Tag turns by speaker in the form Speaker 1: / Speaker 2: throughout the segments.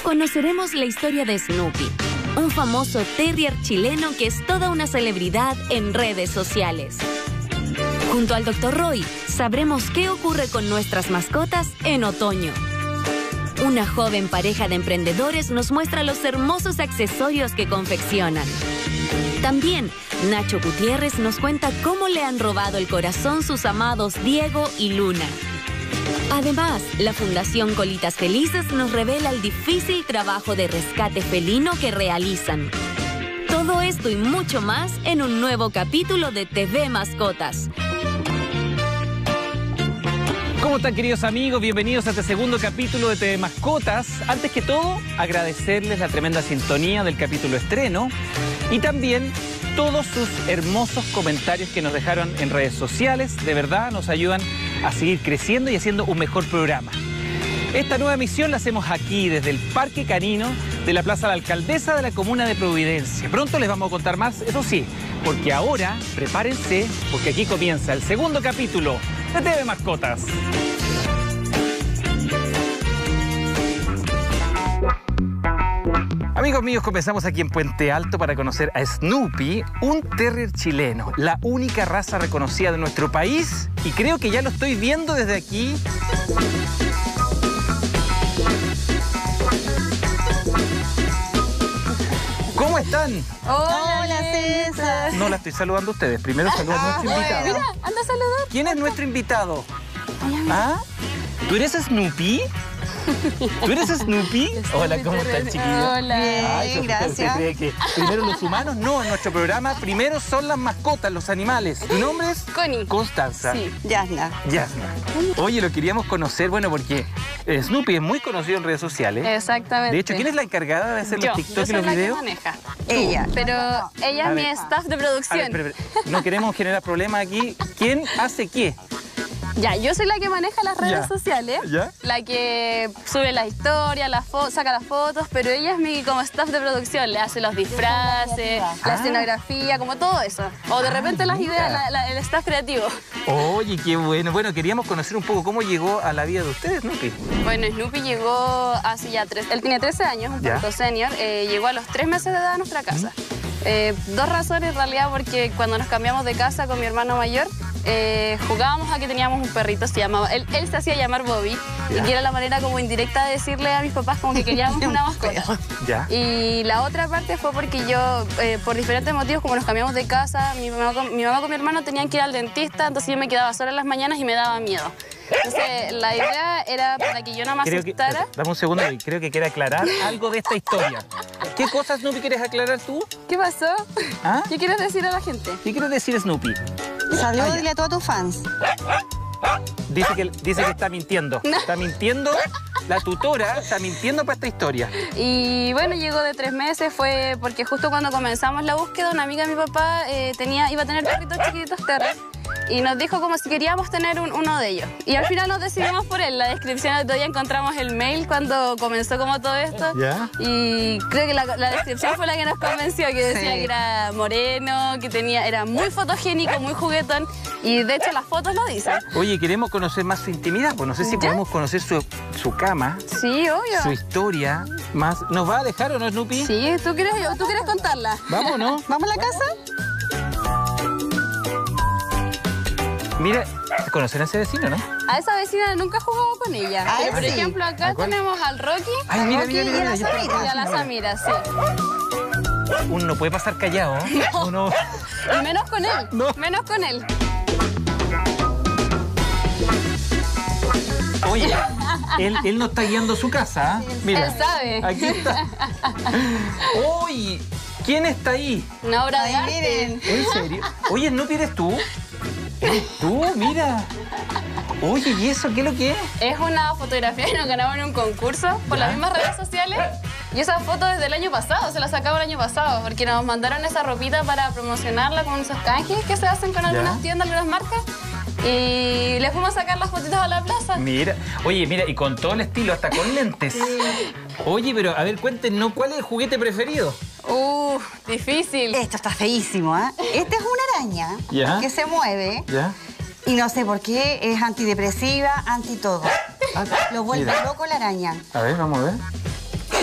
Speaker 1: conoceremos la historia de Snoopy, un famoso terrier chileno que es toda una celebridad en redes sociales. Junto al Dr. Roy, sabremos qué ocurre con nuestras mascotas en otoño. Una joven pareja de emprendedores nos muestra los hermosos accesorios que confeccionan. También, Nacho Gutiérrez nos cuenta cómo le han robado el corazón sus amados Diego y Luna. Además, la Fundación Colitas Felices nos revela el difícil trabajo de rescate felino que realizan. Todo esto y mucho más en un nuevo capítulo de TV Mascotas.
Speaker 2: ¿Cómo están, queridos amigos? Bienvenidos a este segundo capítulo de TV Mascotas. Antes que todo, agradecerles la tremenda sintonía del capítulo estreno y también todos sus hermosos comentarios que nos dejaron en redes sociales. De verdad, nos ayudan a seguir creciendo y haciendo un mejor programa. Esta nueva emisión la hacemos aquí, desde el Parque Canino de la Plaza de la Alcaldesa de la Comuna de Providencia. Pronto les vamos a contar más, eso sí, porque ahora prepárense, porque aquí comienza el segundo capítulo de TV Mascotas. Amigos míos, comenzamos aquí en Puente Alto para conocer a Snoopy, un terrier chileno, la única raza reconocida de nuestro país, y creo que ya lo estoy viendo desde aquí. ¿Cómo están?
Speaker 3: Hola, César.
Speaker 2: No la estoy saludando a ustedes, primero saludo a nuestro invitado.
Speaker 3: Mira, anda a saludar.
Speaker 2: ¿Quién es nuestro invitado? ¿Ah? ¿Tú eres Snoopy? ¿Tú eres Snoopy? Hola, ¿cómo están, chiquillos?
Speaker 3: Hola.
Speaker 2: Ay,
Speaker 3: Gracias.
Speaker 2: ¿Usted cree que primero los humanos? No, en nuestro programa primero son las mascotas, los animales. ¿Tu nombre es?
Speaker 3: Connie.
Speaker 2: Constanza.
Speaker 3: Sí, Yasna.
Speaker 2: Yasna. Oye, lo queríamos conocer, bueno, porque Snoopy es muy conocido en redes sociales.
Speaker 3: Exactamente.
Speaker 2: De hecho, ¿quién es la encargada de hacer los TikTok y los
Speaker 3: la
Speaker 2: videos?
Speaker 3: que maneja. Ella. Pero ella
Speaker 2: A
Speaker 3: es mi
Speaker 2: ver.
Speaker 3: staff de
Speaker 2: A
Speaker 3: producción.
Speaker 2: ver, no queremos generar problemas aquí. ¿Quién hace qué?
Speaker 3: Ya, yo soy la que maneja las redes
Speaker 2: Ya.
Speaker 3: sociales.
Speaker 2: ¿Ya?
Speaker 3: La que sube las historias, saca las fotos, pero ella es mi como staff de producción. Le hace los disfraces, la escenografía, como todo eso. O de repente las
Speaker 2: mira.
Speaker 3: ideas, el staff creativo.
Speaker 2: Oye, qué bueno. Bueno, queríamos conocer un poco cómo llegó a la vida de ustedes, Snoopy.
Speaker 3: Bueno, Snoopy llegó hace ya él tiene 13 años, un
Speaker 2: Ya.
Speaker 3: poquito senior, llegó a los 3 meses de edad a nuestra casa. Dos razones en realidad, porque cuando nos cambiamos de casa con mi hermano mayor, jugábamos a que teníamos un perrito, él se hacía llamar Bobby,
Speaker 2: Ya.
Speaker 3: y que era la manera como indirecta de decirle a mis papás como que queríamos una mascota.
Speaker 2: Ya.
Speaker 3: Y la otra parte fue porque yo, por diferentes motivos, como nos cambiamos de casa, mi mamá con mi hermano tenían que ir al dentista, entonces yo me quedaba sola en las mañanas y me daba miedo. Entonces, la idea era para que yo no me asustara.
Speaker 2: Dame un segundo, creo que quiere aclarar algo de esta historia. ¿Qué cosas, Snoopy, quieres aclarar tú?
Speaker 3: ¿Qué pasó?
Speaker 2: ¿Ah?
Speaker 3: ¿Qué quieres decir a la gente?
Speaker 2: ¿Qué quieres decir, Snoopy?
Speaker 4: Saludos, dile a todos tus fans.
Speaker 2: Dice que está mintiendo.
Speaker 3: No.
Speaker 2: Está mintiendo. La tutora está mintiendo para esta historia.
Speaker 3: Y bueno, llegó de 3 meses, fue porque justo cuando comenzamos la búsqueda, una amiga de mi papá iba a tener perritos chiquititos terrier. Y nos dijo como si queríamos tener uno de ellos. Y al final nos decidimos por él. La descripción, todavía encontramos el mail cuando comenzó como todo esto.
Speaker 2: ¿Ya?
Speaker 3: Y creo que la descripción fue la que nos convenció, que decía que era moreno, era muy fotogénico, muy juguetón. Y de hecho las fotos lo dicen.
Speaker 2: Oye, queremos conocer más su intimidad. Pues no sé si
Speaker 3: ¿Ya?
Speaker 2: podemos conocer su cama,
Speaker 3: Sí, obvio.
Speaker 2: su historia. Más. ¿Nos va a dejar o no, Snoopy?
Speaker 3: Sí, ¿tú quieres contarla?
Speaker 2: ¿Vamos o no?
Speaker 4: ¿Vamos a la casa?
Speaker 2: Mira, ¿conocen a ese vecino, no?
Speaker 3: A esa vecina nunca he jugado con ella.
Speaker 4: Ah,
Speaker 3: Pero, por
Speaker 4: sí.
Speaker 3: ejemplo, acá
Speaker 2: ¿A cuál?
Speaker 3: tenemos al Rocky.
Speaker 2: Ay, mira,
Speaker 4: Rocky
Speaker 2: mira, mira.
Speaker 4: y a la
Speaker 2: ya está.
Speaker 4: Samira.
Speaker 3: Y a la Samira, sí.
Speaker 2: Uno no puede pasar callado, ¿eh? Uno...
Speaker 3: Y menos con él.
Speaker 2: No.
Speaker 3: Menos con él.
Speaker 2: Oye, él no está guiando su casa, ¿eh? Mira,
Speaker 3: Él sabe.
Speaker 2: aquí está. Oye, ¿quién está ahí?
Speaker 3: Una obra de
Speaker 4: Ay,
Speaker 3: arte.
Speaker 4: miren.
Speaker 2: ¿En serio? Oye, ¿Snoopy eres tú? ¿Eres tú? Mira. Oye, ¿y eso qué es lo que es?
Speaker 3: Es una fotografía que nos ganamos en un concurso por
Speaker 2: ¿Ya?
Speaker 3: las mismas redes sociales. Y esa foto es del año pasado, se la sacamos el año pasado, porque nos mandaron esa ropita para promocionarla con esos canjes que se hacen con algunas tiendas, algunas marcas. Y le fuimos a sacar las fotitos a la plaza.
Speaker 2: Mira, oye, mira, y con todo el estilo, hasta con lentes. Oye, pero a ver, cuéntenos, ¿cuál es el juguete preferido?
Speaker 3: Difícil.
Speaker 4: Esto está feísimo, ¿eh? Esta es una araña
Speaker 2: ¿Ya?
Speaker 4: que se mueve
Speaker 2: ¿Ya?
Speaker 4: y no sé por qué es antidepresiva, anti todo. Lo vuelve
Speaker 2: Mira.
Speaker 4: loco la araña.
Speaker 2: A ver, vamos a ver.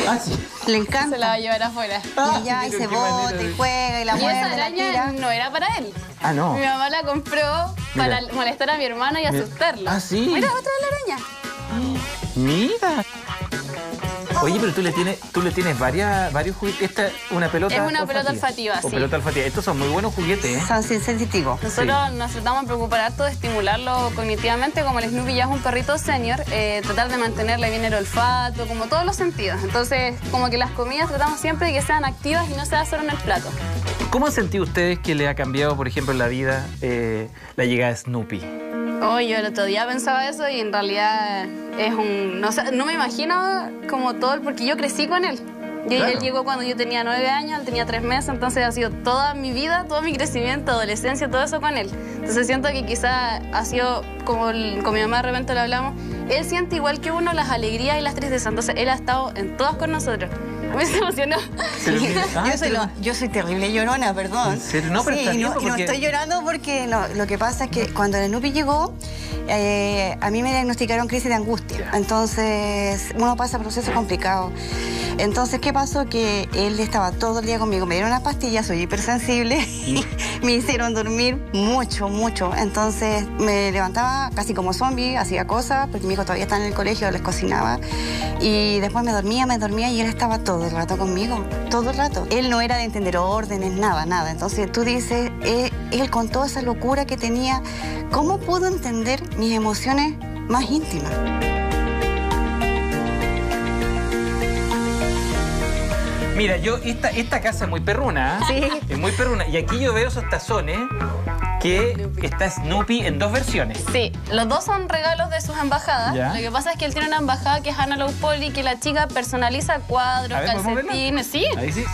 Speaker 2: Ah, sí.
Speaker 4: Le
Speaker 3: Se la va a
Speaker 4: encanta.
Speaker 3: llevar afuera.
Speaker 4: Y ya, y se bota, y juega, y la
Speaker 3: Y esa
Speaker 4: muerde, la
Speaker 3: araña
Speaker 4: tira.
Speaker 3: no era para él.
Speaker 2: Ah, no.
Speaker 3: Mi mamá la compró para molestar a mi hermano y asustarlo.
Speaker 2: Ah, ¿sí?
Speaker 3: Mira, otra de la araña.
Speaker 2: Mira. Oye, pero tú le tienes varios juguetes. Esta es una pelota
Speaker 3: Es una pelota olfativa,
Speaker 2: O
Speaker 3: sí.
Speaker 2: pelota olfativa. Estos son muy buenos juguetes, ¿eh?
Speaker 4: Son sensitivos.
Speaker 3: Nosotros nos tratamos de preocupar harto de estimularlo cognitivamente, como el Snoopy ya es un perrito senior, tratar de mantenerle bien el olfato, como todos los sentidos. Entonces, como que las comidas tratamos siempre de que sean activas y no sea solo en el plato.
Speaker 2: ¿Cómo han sentido ustedes que le ha cambiado, por ejemplo, en la vida la llegada de Snoopy?
Speaker 3: Oh, yo el otro día pensaba eso y en realidad es un... No me imagino como todo, porque yo crecí con él.
Speaker 2: Claro.
Speaker 3: Él llegó cuando yo tenía 9 años, él tenía 3 meses, entonces ha sido toda mi vida, todo mi crecimiento, adolescencia, todo eso con él. Entonces siento que quizá ha sido, como con mi mamá de repente lo hablamos, él siente igual que uno las alegrías y las tristezas, entonces él ha estado en todas con nosotros. A mí se emocionó.
Speaker 2: Pero mira,
Speaker 4: Yo soy terrible llorona, perdón.
Speaker 2: ¿En serio? No, pero
Speaker 4: sí,
Speaker 2: está bien,
Speaker 4: y no
Speaker 2: porque-
Speaker 4: estoy llorando porque lo que pasa es que cuando el Snoopy llegó, a mí me diagnosticaron crisis de angustia.
Speaker 2: Ya.
Speaker 4: Entonces, uno pasa procesos complicados. Entonces, ¿qué pasó? Que él estaba todo el día conmigo. Me dieron unas pastillas, soy hipersensible. Y me hicieron dormir mucho, mucho. Entonces, me levantaba casi como zombie, hacía cosas, porque mi hijo todavía está en el colegio, les cocinaba. Y después me dormía y él estaba todo el rato conmigo, todo el rato. Él no era de entender órdenes, nada. Entonces tú dices, él con toda esa locura que tenía, ¿cómo pudo entender mis emociones más íntimas?
Speaker 2: Mira, esta casa es muy perruna, ¿eh?
Speaker 4: Sí.
Speaker 2: Es muy perruna. Y aquí yo veo esos tazones que está Snoopy en dos versiones.
Speaker 3: Sí, los dos son regalos de sus embajadas.
Speaker 2: Ya.
Speaker 3: Lo que pasa es que él tiene una embajada que es Analog Poly, que la chica personaliza cuadros,
Speaker 2: A ver, ¿podemos verla?
Speaker 3: calcetines, sí.
Speaker 2: Ahí sí.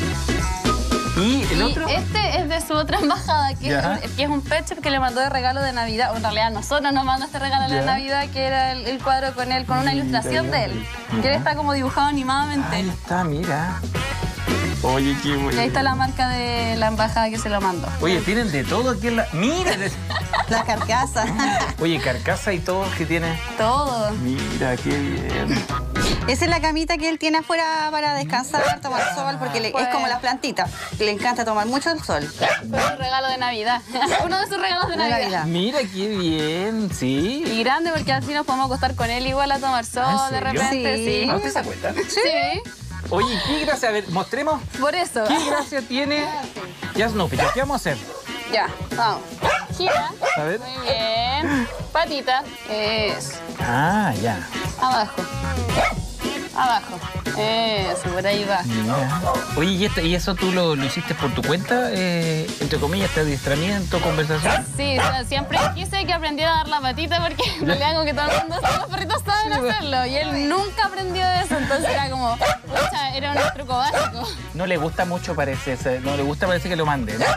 Speaker 2: ¿Y el
Speaker 3: Y
Speaker 2: otro?
Speaker 3: este es de su otra embajada,
Speaker 2: Ya.
Speaker 3: que es un pet shop que le mandó de regalo de Navidad. O en realidad nosotros nos mandó este regalo
Speaker 2: Ya.
Speaker 3: de Navidad, que era el cuadro con él, con una
Speaker 2: Mira,
Speaker 3: ilustración de él.
Speaker 2: ya.
Speaker 3: Que él está como dibujado animadamente.
Speaker 2: Ahí está, mira. Oye, qué
Speaker 3: Y
Speaker 2: bueno.
Speaker 3: ahí está la marca de la embajada que se lo mandó.
Speaker 2: Oye, tienen de todo aquí en la... Mira.
Speaker 4: La carcasa.
Speaker 2: Oye, carcasa y todo que tiene.
Speaker 3: Todo.
Speaker 2: Mira, qué bien.
Speaker 4: Esa es la camita que él tiene afuera para descansar, tomar sol, porque es como las plantitas. Le encanta tomar mucho el sol.
Speaker 3: Fue un regalo de Navidad. Uno de sus regalos de
Speaker 4: De
Speaker 3: Navidad.
Speaker 4: Navidad.
Speaker 2: Mira, qué bien, sí.
Speaker 3: Y grande porque así nos podemos acostar con él igual a tomar sol
Speaker 2: ¿Ah, en
Speaker 3: de
Speaker 2: serio?
Speaker 3: repente,
Speaker 4: Sí.
Speaker 3: sí.
Speaker 2: ¿A usted se acuesta?
Speaker 3: Sí,
Speaker 2: Oye, qué gracia. A ver, mostremos
Speaker 3: por eso.
Speaker 2: qué gracia tiene ya Snoopy. ¿Ya qué vamos a hacer?
Speaker 3: Ya, vamos. Gira.
Speaker 2: A ver.
Speaker 3: Muy bien. Patita. Eso.
Speaker 2: Ah, ya.
Speaker 3: Abajo. Abajo. Eso, por ahí va.
Speaker 2: Mira. Oye, ¿y eso tú lo hiciste por tu cuenta? Entre comillas, este adiestramiento, conversación.
Speaker 3: Sí, o sea, siempre quise que aprendiera a dar la patita porque en realidad como que todo el mundo, todos los perritos saben
Speaker 2: Sí,
Speaker 3: hacerlo. Y él nunca aprendió eso, entonces era como, pucha, era un truco básico.
Speaker 2: No le gusta mucho, parece. No le gusta, parece que lo mande, ¿no?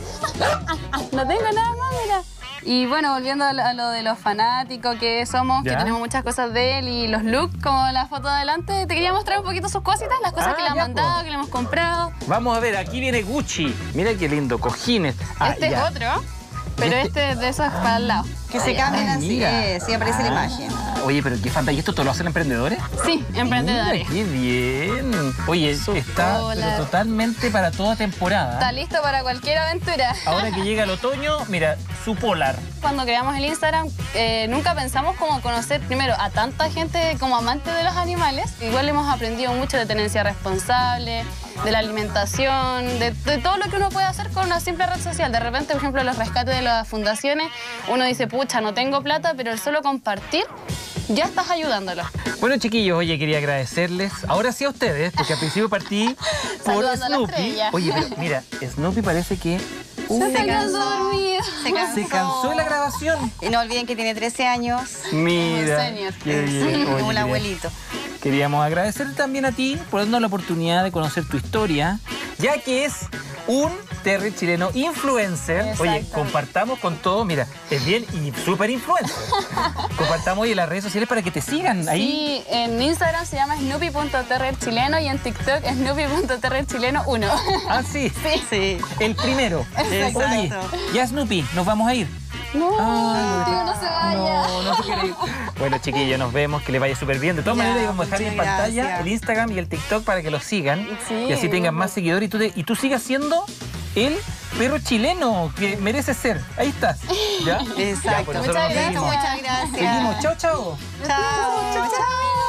Speaker 3: No tengo nada más, mira. Y bueno, volviendo a lo de los fanáticos que somos,
Speaker 2: Ya.
Speaker 3: que tenemos muchas cosas de él y los looks, como la foto de adelante, te quería mostrar un poquito sus cositas, las cosas
Speaker 2: Ah,
Speaker 3: que le han
Speaker 2: ya,
Speaker 3: mandado,
Speaker 2: po.
Speaker 3: que le hemos comprado.
Speaker 2: Vamos a ver, aquí viene Gucci. Mira qué lindo, cojines. Ah,
Speaker 3: Este
Speaker 2: ya.
Speaker 3: es otro, pero este de esos es para el lado.
Speaker 4: Que se cambian
Speaker 2: Ah,
Speaker 4: así,
Speaker 2: mira.
Speaker 4: sí aparece la imagen.
Speaker 2: Oye, pero qué fantasía. ¿Y esto lo hacen emprendedores?
Speaker 3: Sí, emprendedores.
Speaker 2: Mira, qué bien. Oye, está
Speaker 3: Hola.
Speaker 2: pero totalmente para toda temporada.
Speaker 3: Está listo para cualquier aventura.
Speaker 2: Ahora que llega el otoño, mira, su polar.
Speaker 3: Cuando creamos el Instagram, nunca pensamos como conocer primero a tanta gente como amantes de los animales. Igual hemos aprendido mucho de tenencia responsable, de la alimentación, de todo lo que uno puede hacer con una simple red social. De repente, por ejemplo, los rescates de las fundaciones, uno dice, pucha, no tengo plata, pero el solo compartir, ya estás ayudándolo.
Speaker 2: Bueno, chiquillos, oye, quería agradecerles. Ahora sí a ustedes, porque al principio partí por
Speaker 3: Saludando a la
Speaker 2: Snoopy.
Speaker 3: estrella.
Speaker 2: Oye, pero mira, Snoopy parece que
Speaker 3: Se quedó dormido.
Speaker 2: se cansó de la grabación.
Speaker 4: Y no olviden que tiene 13 años.
Speaker 2: Mira,
Speaker 3: senior.
Speaker 2: qué bien. Oye,
Speaker 4: Un
Speaker 2: quería-
Speaker 4: abuelito.
Speaker 2: Queríamos agradecer también a ti por darnos la oportunidad de conocer tu historia, ya que es un terrier chileno influencer. Oye,
Speaker 3: Exactamente.
Speaker 2: compartamos con todo, mira, es bien y súper influencer. Compartamos hoy en las redes sociales para que te sigan ahí.
Speaker 3: Sí, en Instagram se llama snoopy.terrierchileno y en TikTok snoopy.terrierchileno1.
Speaker 2: Ah, sí,
Speaker 4: Sí.
Speaker 2: el primero.
Speaker 4: Exacto.
Speaker 2: Oye, ya Snoopy, nos vamos a ir.
Speaker 3: No, tío, no se vaya.
Speaker 2: No se quiere ir. Bueno, chiquillos, nos vemos, que les vaya súper bien. De todas maneras, vamos a dejar en pantalla
Speaker 4: gracias.
Speaker 2: el Instagram y el TikTok para que los sigan.
Speaker 3: Sí.
Speaker 2: Y así tengan más seguidores. Y tú sigas siendo el perro chileno que merece ser. Ahí estás. ¿Ya?
Speaker 4: Exacto.
Speaker 2: Ya, pues nosotros
Speaker 3: Muchas
Speaker 2: nos seguimos.
Speaker 4: Muchas gracias.
Speaker 2: Seguimos. Chao, chao.
Speaker 4: Chao. Chao.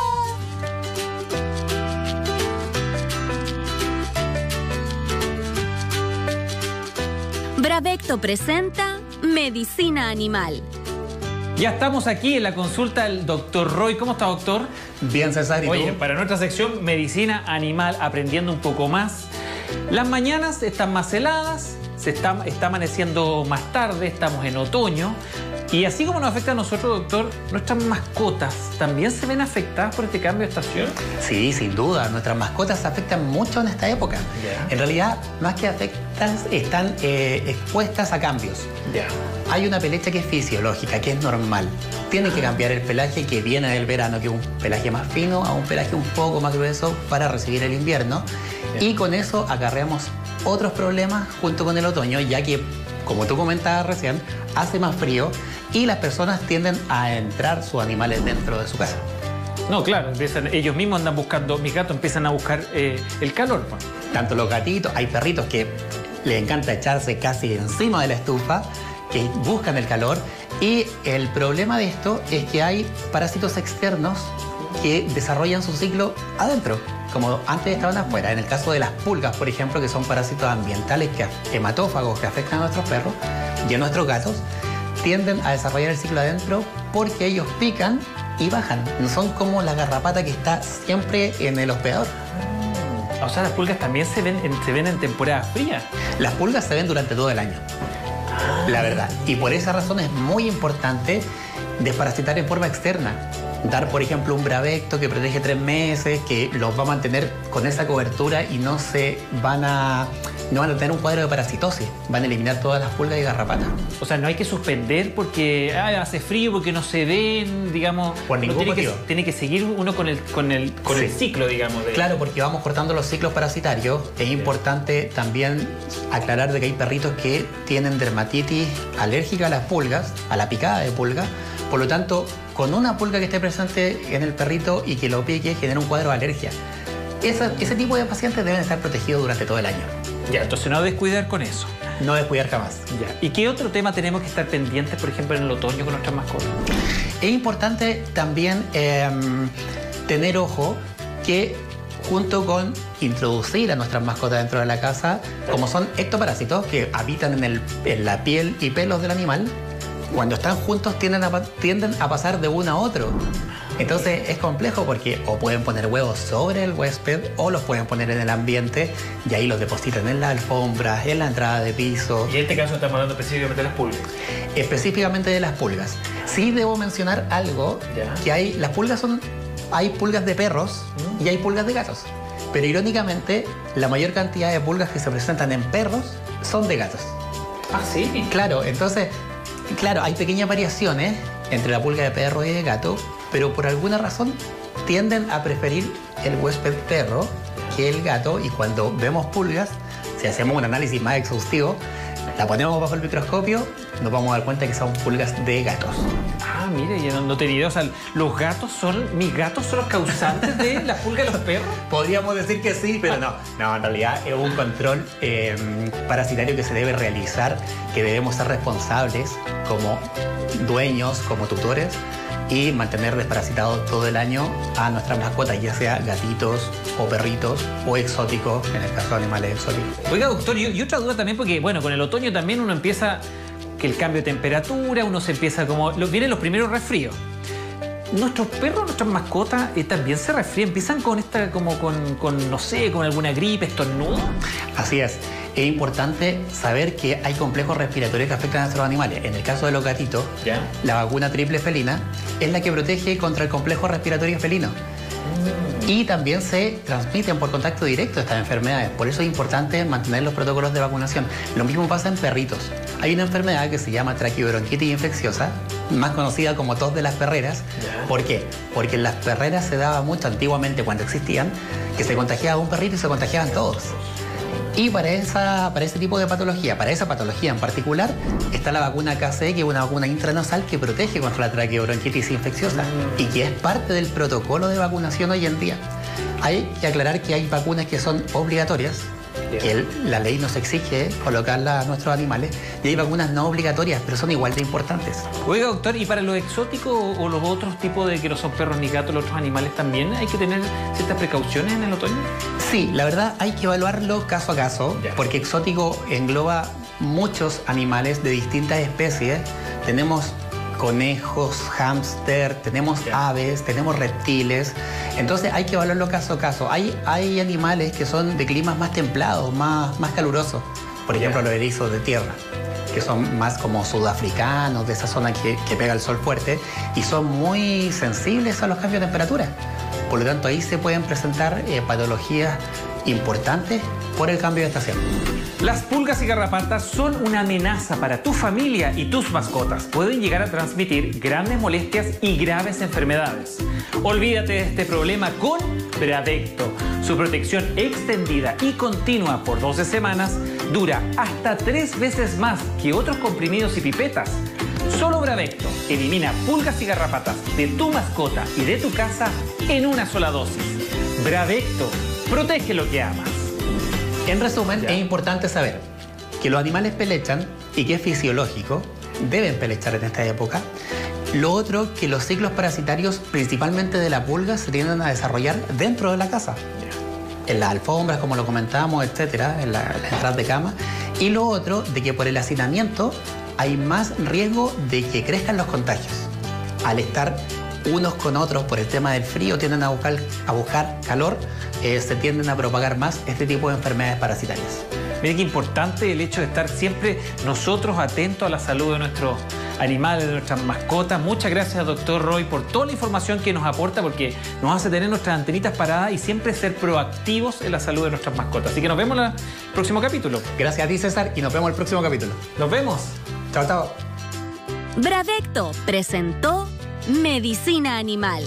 Speaker 1: Bravecto presenta Medicina Animal.
Speaker 2: Ya estamos aquí en la consulta del doctor Roy. ¿Cómo está, doctor?
Speaker 5: Bien, César, ¿y tú?
Speaker 2: Oye, para nuestra sección Medicina Animal, aprendiendo un poco más. Las mañanas están más heladas, está amaneciendo más tarde, estamos en otoño. Y así como nos afecta a nosotros, doctor, nuestras mascotas también se ven afectadas por este cambio de estación.
Speaker 5: Sí, sin duda. Nuestras mascotas se afectan mucho en esta época.
Speaker 2: Ya.
Speaker 5: En realidad, más que afectas, están expuestas a cambios.
Speaker 2: Ya.
Speaker 5: Hay una pelecha que es fisiológica, que es normal. Tiene que cambiar el pelaje que viene del verano, que es un pelaje más fino, a un pelaje un poco más grueso para recibir el invierno. Y con eso acarreamos otros problemas junto con el otoño, ya que, como tú comentabas recién, hace más frío y las personas tienden a entrar sus animales dentro de su casa.
Speaker 2: No, claro, ellos mismos andan buscando, mis gatos empiezan a buscar el calor. Pues.
Speaker 5: Tanto los gatitos, hay perritos que les encanta echarse casi encima de la estufa, que buscan el calor. Y el problema de esto es que hay parásitos externos que desarrollan su ciclo adentro, como antes estaban afuera. En el caso de las pulgas, por ejemplo, que son parásitos ambientales, hematófagos que afectan a nuestros perros y a nuestros gatos, tienden a desarrollar el ciclo adentro porque ellos pican y bajan. No son como la garrapata que está siempre en el hospedador.
Speaker 2: O sea, las pulgas también se ven en temporada fría.
Speaker 5: Las pulgas se ven durante todo el año, la verdad. Y por esa razón es muy importante desparasitar en forma externa. Dar, por ejemplo, un Bravecto que protege 3 meses, que los va a mantener con esa cobertura y no van a tener un cuadro de parasitosis. Van a eliminar todas las pulgas y garrapatas.
Speaker 2: O sea, no hay que suspender porque hace frío, porque no se ven, digamos.
Speaker 5: Por ningún
Speaker 2: tiene
Speaker 5: motivo.
Speaker 2: Tiene que seguir uno con el
Speaker 5: Sí.
Speaker 2: ciclo, digamos.
Speaker 5: Claro, porque vamos cortando los ciclos parasitarios. Es importante también aclarar de que hay perritos que tienen dermatitis alérgica a las pulgas, a la picada de pulga. Por lo tanto, con una pulga que esté presente en el perrito y que lo pique, genera un cuadro de alergia. Ese tipo de pacientes deben estar protegidos durante todo el año.
Speaker 2: Ya, entonces no descuidar con eso.
Speaker 5: No descuidar jamás.
Speaker 2: Ya. ¿Y qué otro tema tenemos que estar pendientes, por ejemplo, en el otoño con nuestras mascotas?
Speaker 5: Es importante también tener ojo que junto con introducir a nuestras mascotas dentro de la casa, como son ectoparásitos que habitan en la piel y pelos del animal, cuando están juntos tienden a pasar de uno a otro. Entonces es complejo porque o pueden poner huevos sobre el huésped o los pueden poner en el ambiente y ahí los depositan en la alfombra, en la entrada de piso.
Speaker 2: Y en este caso estamos hablando específicamente de las pulgas.
Speaker 5: Específicamente de las pulgas. Sí debo mencionar algo,
Speaker 2: Ya.
Speaker 5: que hay pulgas de perros y hay pulgas de gatos. Pero irónicamente, la mayor cantidad de pulgas que se presentan en perros son de gatos.
Speaker 2: Ah, sí.
Speaker 5: Claro, entonces, hay pequeñas variaciones entre la pulga de perro y de gato, pero por alguna razón tienden a preferir el huésped perro que el gato, y cuando vemos pulgas, si hacemos un análisis más exhaustivo, la ponemos bajo el microscopio, nos vamos a dar cuenta que son pulgas de gatos.
Speaker 2: Ah, mire, yo no tenía idea. O sea, mis gatos son los causantes de la pulga de los perros.
Speaker 5: Podríamos decir que sí, pero no, en realidad es un control parasitario que se debe realizar, que debemos ser responsables como dueños, como tutores, y mantener desparasitados todo el año a nuestras mascotas, ya sea gatitos o perritos o exóticos, en el caso de animales exóticos.
Speaker 2: Oiga, doctor, y otra duda también, porque bueno, con el otoño también uno empieza que el cambio de temperatura, uno se empieza vienen los primeros resfríos. Nuestros perros, nuestras mascotas también se resfrían, empiezan con no sé, con alguna gripe, estornudo.
Speaker 5: Así es. Es importante saber que hay complejos respiratorios que afectan a nuestros animales. En el caso de los gatitos,
Speaker 2: Ya.
Speaker 5: la vacuna triple felina es la que protege contra el complejo respiratorio felino. Y también se transmiten por contacto directo estas enfermedades. Por eso es importante mantener los protocolos de vacunación. Lo mismo pasa en perritos. Hay una enfermedad que se llama traqueobronquitis infecciosa, más conocida como tos de las perreras.
Speaker 2: Ya.
Speaker 5: ¿Por qué? Porque en las perreras se daba mucho antiguamente, cuando existían, que se contagiaba un perrito y se contagiaban todos. Y para ese tipo de patología, para esa patología en particular, está la vacuna KCE, que es una vacuna intranasal que protege contra la traqueobronquitis infecciosa y que es parte del protocolo de vacunación hoy en día. Hay que aclarar que hay vacunas que son obligatorias, que la ley nos exige colocarlas a nuestros animales, y hay vacunas no obligatorias, pero son igual de importantes.
Speaker 2: Oiga, doctor, ¿y para los exóticos o los otros tipos de que no son perros ni gatos, los otros animales también hay que tener ciertas precauciones en el otoño?
Speaker 5: Sí, la verdad hay que evaluarlo caso a caso, porque exótico engloba muchos animales de distintas especies. Tenemos conejos, hámster, tenemos aves, tenemos reptiles. Entonces hay que evaluarlo caso a caso. Hay animales que son de climas más templados, más calurosos. Por ejemplo, los erizos de tierra, que son más como sudafricanos, de esa zona que pega el sol fuerte, y son muy sensibles a los cambios de temperatura. Por lo tanto, ahí se pueden presentar patologías importantes por el cambio de estación.
Speaker 2: Las pulgas y garrapatas son una amenaza para tu familia y tus mascotas. Pueden llegar a transmitir grandes molestias y graves enfermedades. Olvídate de este problema con Bravecto. Su protección extendida y continua por 12 semanas dura hasta 3 veces más que otros comprimidos y pipetas. Solo Bravecto elimina pulgas y garrapatas de tu mascota y de tu casa en una sola dosis. Bravecto, protege lo que amas.
Speaker 5: En resumen, es importante saber que los animales pelechan y que es fisiológico, deben pelechar en esta época. Lo otro, que los ciclos parasitarios, principalmente de la pulga, se tienden a desarrollar dentro de la casa. En las alfombras, como lo comentábamos, etcétera, en la entrada de cama. Y lo otro, de que por el hacinamiento hay más riesgo de que crezcan los contagios. Al estar unos con otros por el tema del frío, tienden a buscar calor, se tienden a propagar más este tipo de enfermedades parasitarias.
Speaker 2: Miren qué importante el hecho de estar siempre nosotros atentos a la salud de nuestros animales, de nuestras mascotas. Muchas gracias, doctor Roy, por toda la información que nos aporta, porque nos hace tener nuestras antenitas paradas y siempre ser proactivos en la salud de nuestras mascotas. Así que nos vemos en el próximo capítulo.
Speaker 5: Gracias a ti, César, y nos vemos en el próximo capítulo.
Speaker 2: Nos vemos.
Speaker 5: Chao, chao.
Speaker 1: Bravecto presentó Medicina Animal.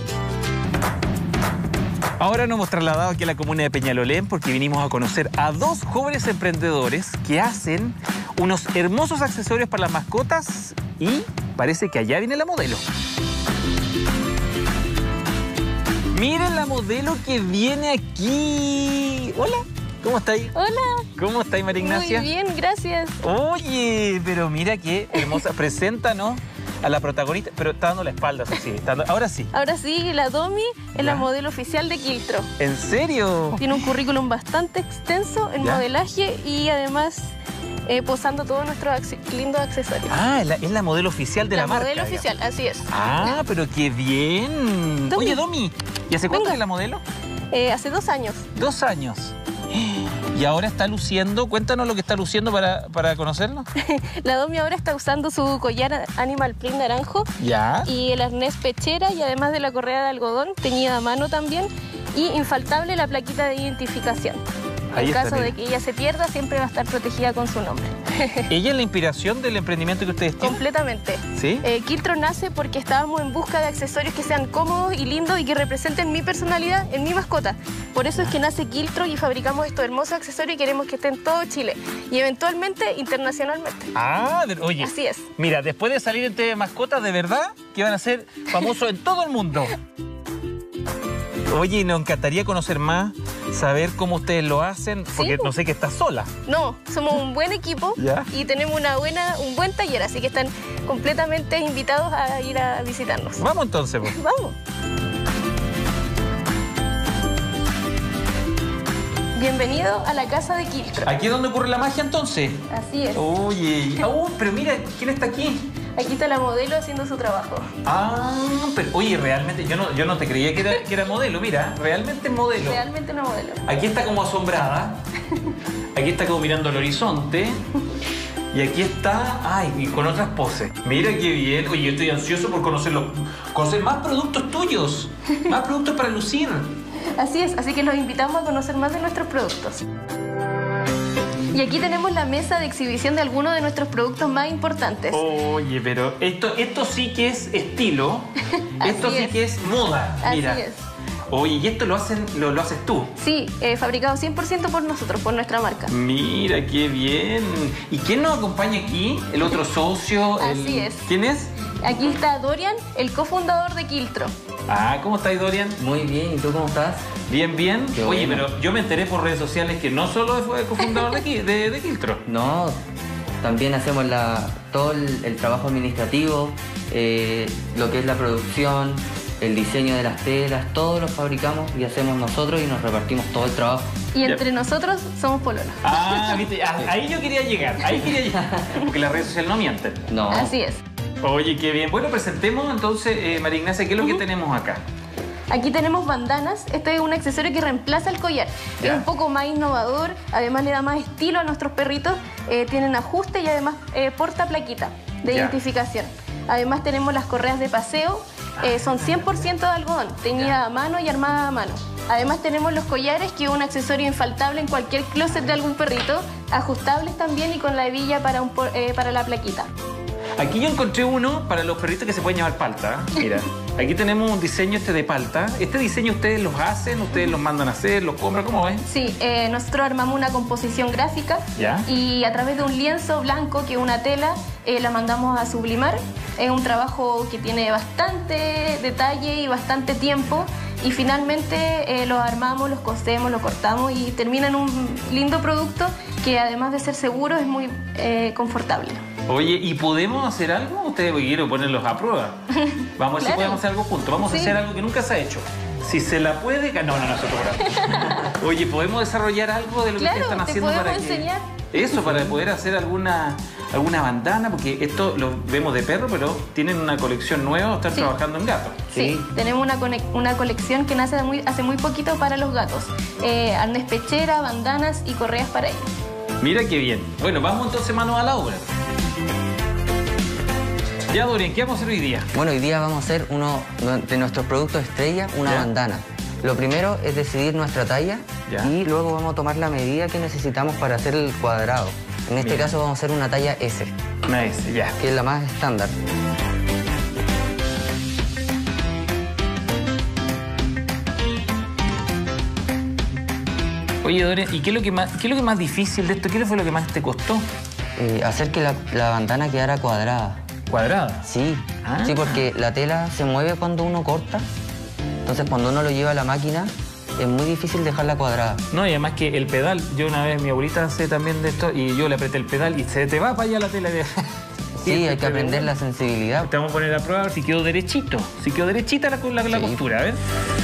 Speaker 2: Ahora nos hemos trasladado aquí a la comuna de Peñalolén porque vinimos a conocer a 2 jóvenes emprendedores que hacen unos hermosos accesorios para las mascotas y parece que allá viene la modelo. Miren la modelo que viene aquí. Hola, ¿cómo estáis?
Speaker 3: Hola.
Speaker 2: ¿Cómo estáis, María Ignacia?
Speaker 3: Muy bien, gracias.
Speaker 2: Oye, pero mira qué hermosa. Preséntanos a la protagonista, pero está dando la espalda, así. Ahora sí.
Speaker 3: Ahora sí, la Domi es la modelo oficial de Quiltro.
Speaker 2: ¿En serio?
Speaker 3: Tiene un currículum bastante extenso en modelaje y además posando todos nuestros lindos accesorios.
Speaker 2: Ah, es la modelo oficial de la marca.
Speaker 3: La modelo oficial, así es.
Speaker 2: Ah, pero qué bien.
Speaker 3: Domi.
Speaker 2: Oye, Domi, ¿y hace cuánto es la modelo?
Speaker 3: Hace 2 años.
Speaker 2: 2 años. Y ahora está luciendo, cuéntanos lo que está luciendo para conocerlo.
Speaker 3: La Domi ahora está usando su collar Animal Print naranjo.
Speaker 2: Ya.
Speaker 3: Y el arnés pechera, y además de la correa de algodón, teñida a mano también. Y infaltable la plaquita de identificación.
Speaker 2: Ahí
Speaker 3: en
Speaker 2: está,
Speaker 3: caso
Speaker 2: mira.
Speaker 3: de que ella se pierda, siempre va a estar protegida con su nombre.
Speaker 2: ¿Ella es la inspiración del emprendimiento que ustedes tienen?
Speaker 3: Completamente.
Speaker 2: ¿Sí?
Speaker 3: Quiltro nace porque estábamos en busca de accesorios que sean cómodos y lindos y que representen mi personalidad en mi mascota. Por eso es que nace Quiltro y fabricamos estos hermosos accesorios y queremos que estén en todo Chile y eventualmente internacionalmente.
Speaker 2: Ah, oye.
Speaker 3: Así es.
Speaker 2: Mira, después de salir en TV Mascotas, de verdad que van a ser famosos en todo el mundo. Oye, nos encantaría conocer más, saber cómo ustedes lo hacen, porque no sé que estás sola.
Speaker 3: No, somos un buen equipo y tenemos un buen taller, así que están completamente invitados a ir a visitarnos.
Speaker 2: Vamos entonces, pues.
Speaker 3: Vamos. Bienvenido a la casa de Quiltro.
Speaker 2: ¿Aquí es donde ocurre la magia entonces?
Speaker 3: Así es.
Speaker 2: Oye, pero mira, ¿quién está aquí?
Speaker 3: Aquí está la modelo haciendo su trabajo.
Speaker 2: Ah, pero oye, realmente yo no te creía que era modelo, mira, realmente es modelo.
Speaker 3: Realmente una modelo.
Speaker 2: Aquí está como asombrada, aquí está como mirando al horizonte y aquí está, y con otras poses. Mira qué bien, oye, yo estoy ansioso por conocer más productos tuyos, más productos para lucir.
Speaker 3: Así es, así que los invitamos a conocer más de nuestros productos. Y aquí tenemos la mesa de exhibición de algunos de nuestros productos más importantes.
Speaker 2: Oye, pero esto sí que es estilo, esto sí que es moda, mira.
Speaker 3: Así es.
Speaker 2: Oye, ¿y esto lo haces tú?
Speaker 3: Sí, fabricado 100% por nosotros, por nuestra marca.
Speaker 2: Mira, qué bien. ¿Y quién nos acompaña aquí? ¿El otro socio?
Speaker 3: Así es.
Speaker 2: ¿Quién es?
Speaker 3: Aquí está Dorian, el cofundador de Quiltro.
Speaker 2: Ah, ¿cómo estás, Dorian?
Speaker 6: Muy bien, ¿y tú cómo estás?
Speaker 2: Bien, bien.
Speaker 6: Qué
Speaker 2: Oye,
Speaker 6: bueno.
Speaker 2: pero yo me enteré por redes sociales que no solo fue cofundador de Quiltro.
Speaker 6: No, también hacemos todo el trabajo administrativo, lo que es la producción, el diseño de las telas, todo lo fabricamos y hacemos nosotros y nos repartimos todo el trabajo.
Speaker 3: Y
Speaker 2: Ya.
Speaker 3: entre nosotros somos pololos.
Speaker 2: Ah, viste, ahí yo quería llegar, porque las redes sociales no mienten.
Speaker 6: No,
Speaker 3: Así es.
Speaker 2: Oye, qué bien. Bueno, presentemos entonces, María Ignacia, ¿qué es lo que tenemos acá?
Speaker 3: Aquí tenemos bandanas. Este es un accesorio que reemplaza el collar.
Speaker 2: Ya.
Speaker 3: Es un poco más innovador, además le da más estilo a nuestros perritos. Tienen ajuste y además porta plaquita de
Speaker 2: Ya.
Speaker 3: identificación. Además tenemos las correas de paseo. Son 100% de algodón, teñida a mano y armada a mano. Además tenemos los collares, que es un accesorio infaltable en cualquier closet de algún perrito, ajustables también y con la hebilla para la plaquita.
Speaker 2: Aquí yo encontré uno para los perritos que se pueden llamar palta. Mira, aquí tenemos un diseño de palta. ¿Este diseño ustedes los hacen? ¿Ustedes los mandan a hacer? ¿Los compran? ¿Cómo es?
Speaker 3: Sí, nosotros armamos una composición gráfica
Speaker 2: Ya.
Speaker 3: y a través de un lienzo blanco, que es una tela, la mandamos a sublimar. Es un trabajo que tiene bastante detalle y bastante tiempo. Y finalmente los armamos, los cosemos, los cortamos y termina en un lindo producto que, además de ser seguro, es muy confortable.
Speaker 2: Oye, ¿y podemos hacer algo? Ustedes quiero ponerlos a prueba. Vamos a ver si
Speaker 3: Claro.
Speaker 2: podemos hacer algo juntos. Vamos a
Speaker 3: Sí.
Speaker 2: hacer algo que nunca se ha hecho. Si se la puede... No, nosotros. Oye, ¿podemos desarrollar algo de lo que
Speaker 3: Claro,
Speaker 2: ustedes están
Speaker 3: te
Speaker 2: haciendo
Speaker 3: podemos
Speaker 2: para que...
Speaker 3: enseñar.
Speaker 2: Eso, para poder hacer alguna bandana, porque esto lo vemos de perro, pero tienen una colección nueva, están
Speaker 3: Sí.
Speaker 2: trabajando en gato.
Speaker 3: Sí, tenemos una colección que nace hace muy poquito para los gatos. Arnés pechera, bandanas y correas para ellos.
Speaker 2: Mira qué bien. Bueno, vamos entonces manos a la obra. Ya, Dorian, ¿qué vamos a hacer hoy día?
Speaker 6: bueno, hoy día vamos a hacer uno de nuestros productos estrella, una
Speaker 2: Ya.
Speaker 6: bandana. Lo primero es decidir nuestra talla
Speaker 2: Ya.
Speaker 6: y luego vamos a tomar la medida que necesitamos para hacer el cuadrado. En este
Speaker 2: Bien.
Speaker 6: caso vamos a hacer una talla S,
Speaker 2: Nice, ya.
Speaker 6: que es la más estándar.
Speaker 2: Oye, Dorian, ¿y qué es lo que más difícil de esto? ¿Qué fue lo que más te costó?
Speaker 6: Hacer que la bandana quedara cuadrada.
Speaker 2: Cuadrada.
Speaker 6: Sí,
Speaker 2: Ah.
Speaker 6: sí, porque la tela se mueve cuando uno corta. Entonces, cuando uno lo lleva a la máquina, es muy difícil dejarla cuadrada.
Speaker 2: No, y además que el pedal, yo una vez, mi abuelita hace también de esto, y yo le apreté el pedal y se te va para allá la tela.
Speaker 6: Sí, hay que aprender la sensibilidad.
Speaker 2: Te vamos a poner a prueba si quedó derechito. Si quedó derechita la
Speaker 6: Sí.
Speaker 2: costura, a ver.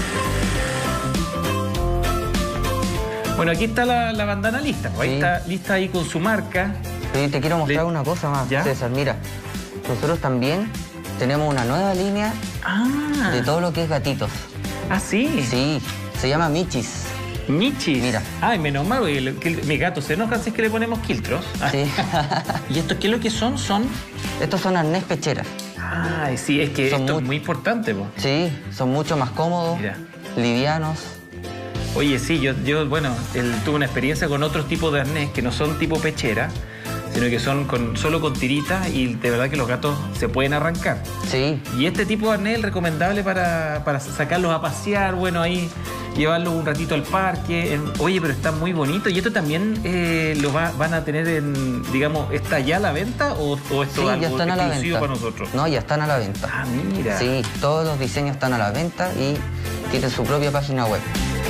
Speaker 2: Bueno, aquí está la bandana lista. Pues ahí
Speaker 6: Sí.
Speaker 2: está lista ahí con su marca.
Speaker 6: Sí, te quiero mostrar una cosa más,
Speaker 2: ¿Ya?
Speaker 6: César. Mira, nosotros también tenemos una nueva línea
Speaker 2: Ah,
Speaker 6: de todo lo que es gatitos.
Speaker 2: sí.
Speaker 6: Sí, se llama Michis.
Speaker 2: Michis.
Speaker 6: Mira.
Speaker 2: Ay, menos mal, porque mis gatos se enojan si es que le ponemos quiltros. Ah.
Speaker 6: Sí.
Speaker 2: ¿Y esto qué es lo que son?
Speaker 6: Estos son arnés pecheras.
Speaker 2: Ay, sí, es que
Speaker 6: Son
Speaker 2: esto
Speaker 6: muy-
Speaker 2: es muy importante, po.
Speaker 6: Sí, son mucho más cómodos,
Speaker 2: Mira.
Speaker 6: livianos.
Speaker 2: Oye, sí, yo bueno, tuve una experiencia con otros tipos de arnés que no son tipo pechera, sino que son solo con tiritas y de verdad que los gatos se pueden arrancar.
Speaker 6: Sí,
Speaker 2: Y este tipo de arnés es recomendable para sacarlos a pasear, bueno, ahí llevarlos un ratito al parque. Oye, pero está muy bonito. ¿Y esto también van a tener digamos, está ya a la venta o esto
Speaker 6: sí,
Speaker 2: es
Speaker 6: ya
Speaker 2: algo
Speaker 6: están a la
Speaker 2: exclusivo
Speaker 6: venta.
Speaker 2: para nosotros?
Speaker 6: No, ya están a la venta.
Speaker 2: Ah, mira.
Speaker 6: Sí, todos los diseños están a la venta y tienen su propia página web.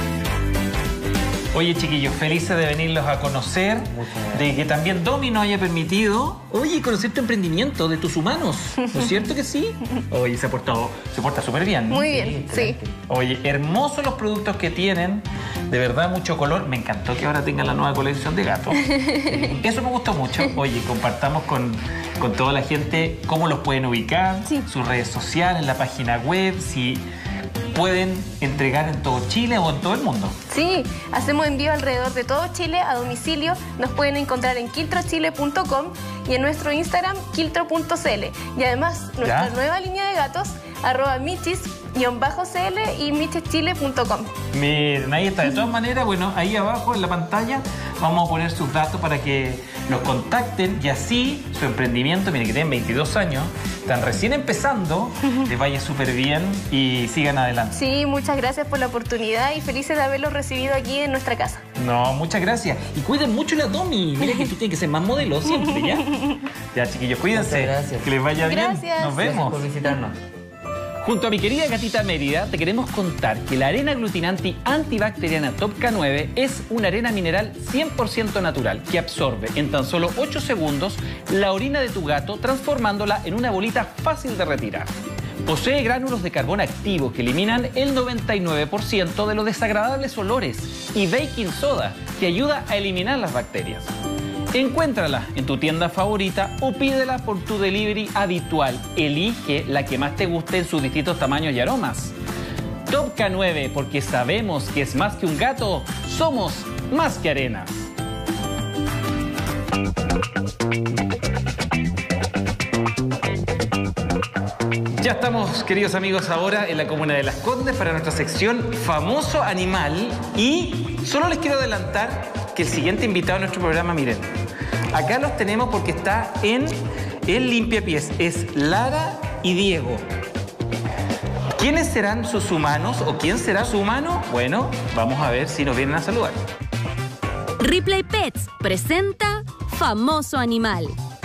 Speaker 2: Oye, chiquillos, felices de venirlos a conocer, de que también Domi nos haya permitido, oye, conocer tu emprendimiento de tus humanos, ¿no es cierto que sí? Oye, se porta súper bien.
Speaker 3: Muy bien, sí.
Speaker 2: Oye, hermosos los productos que tienen, de verdad mucho color. Me encantó que ahora tengan la nueva colección de gatos. Eso me gustó mucho. Oye, compartamos con toda la gente cómo los pueden ubicar,
Speaker 3: Sí.
Speaker 2: sus redes sociales, la página web, si pueden entregar en todo Chile o en todo el mundo.
Speaker 3: Sí, hacemos envío alrededor de todo Chile a domicilio. Nos pueden encontrar en quiltrochile.com y en nuestro Instagram quiltro.cl. Y además nuestra
Speaker 2: ¿Ya?
Speaker 3: nueva línea de gatos, @michis_cl y micheschile.com.
Speaker 2: Miren, ahí está. De todas maneras, bueno, ahí abajo en la pantalla vamos a poner sus datos para que los contacten y así su emprendimiento, miren que tienen 22 años, están recién empezando, les vaya súper bien y sigan adelante.
Speaker 7: Sí, muchas gracias por la oportunidad y felices de haberlos recibido aquí en nuestra casa.
Speaker 2: No, muchas gracias. Y cuiden mucho la Domi. Mira que tú tienes que ser más modelo siempre, ¿ya? Ya, chiquillos, cuídense.
Speaker 6: Muchas gracias.
Speaker 2: Que les vaya bien.
Speaker 7: Gracias.
Speaker 2: Nos vemos.
Speaker 6: Gracias por visitarnos.
Speaker 2: Junto a mi querida gatita Mérida, te queremos contar que la arena aglutinante antibacteriana Top K9 es una arena mineral 100% natural que absorbe en tan solo 8 segundos la orina de tu gato, transformándola en una bolita fácil de retirar. Posee gránulos de carbón activo que eliminan el 99% de los desagradables olores y baking soda que ayuda a eliminar las bacterias. Encuéntrala en tu tienda favorita o pídela por tu delivery habitual. Elige la que más te guste en sus distintos tamaños y aromas. Top K9, porque sabemos que es más que un gato, somos más que arenas. Ya estamos, queridos amigos, ahora en la comuna de Las Condes para nuestra sección Famoso Animal. Y solo les quiero adelantar que el siguiente invitado a nuestro programa, miren, acá los tenemos porque está en el limpiapiés. Es Lara y Diego. ¿Quiénes serán sus humanos o quién será su humano? Bueno, vamos a ver si nos vienen a saludar.
Speaker 1: Ripley Pets presenta Famoso Animal.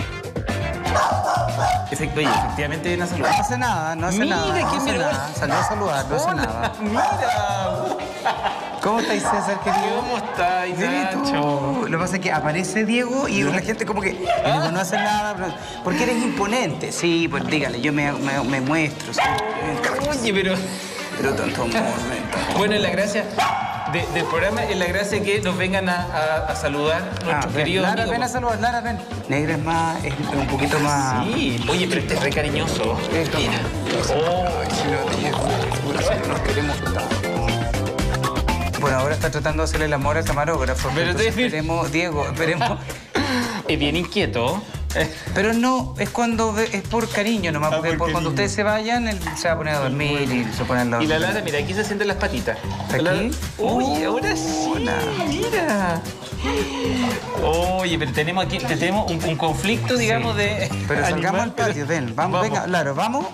Speaker 2: Oye, efectivamente vienen a saludar.
Speaker 8: No hace nada, no hace
Speaker 2: Mira,
Speaker 8: nada.
Speaker 2: qué
Speaker 8: No hace
Speaker 2: vergüenza.
Speaker 8: nada. Salió a saludar, no hace
Speaker 2: Hola,
Speaker 8: nada.
Speaker 2: mira.
Speaker 8: ¿Cómo estáis, César, querido?
Speaker 2: ¿Cómo estáis,
Speaker 8: Bien, ¿y tú?
Speaker 2: Nacho?
Speaker 8: Lo que pasa es que aparece Diego y la gente como que yo digo, no hace nada, porque eres imponente. Sí, pues dígale, yo me muestro. Sí,
Speaker 2: Oye,
Speaker 8: pero tanto amor, tanto.
Speaker 2: bueno, es la gracia del programa, es la gracia que nos vengan a saludar nuestros queridos
Speaker 8: Lara,
Speaker 2: amigos.
Speaker 8: ven a saludar, Lara, ven. Negra es más, es un poquito más...
Speaker 2: Sí, oye, pero este es re cariñoso. Mira.
Speaker 8: Nos queremos tanto. Bueno, ahora está tratando de hacerle el amor al camarógrafo.
Speaker 2: Pero
Speaker 8: entonces
Speaker 2: te-
Speaker 8: esperemos, Diego, esperemos.
Speaker 2: Es bien inquieto.
Speaker 8: Pero no, es cuando es por cariño nomás, porque
Speaker 2: por
Speaker 8: cuando
Speaker 2: cariño.
Speaker 8: ustedes se vayan, él se va a poner a dormir y se pone al lado.
Speaker 2: Y la Lara, mira, aquí se sienten las patitas.
Speaker 8: ¿Aquí?
Speaker 2: La Lara- Uy, ahora sí,
Speaker 8: Hola.
Speaker 2: mira. Oye, pero tenemos aquí un conflicto, digamos,
Speaker 8: Sí.
Speaker 2: de
Speaker 8: Pero salgamos
Speaker 2: animal,
Speaker 8: al patio,
Speaker 2: pero-
Speaker 8: ven, vamos, venga, claro, vamos.